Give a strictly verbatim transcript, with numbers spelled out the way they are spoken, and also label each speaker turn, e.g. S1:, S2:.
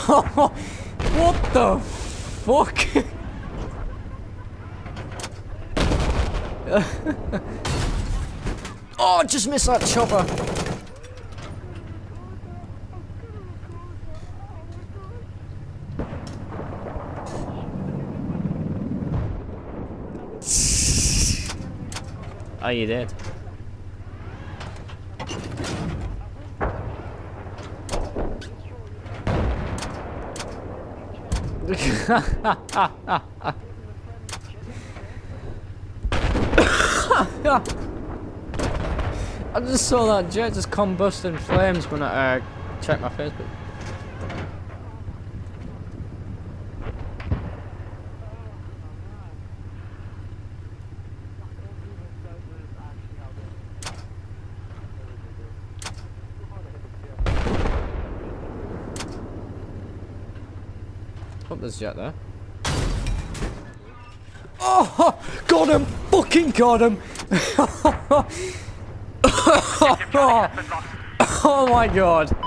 S1: What the fuck? Oh, just missed that chopper. Oh, you did. I just saw that jet just combust in flames when I uh, checked my Facebook. Oh, there's a jet there. Oh, got him! Fucking got him! Oh my god!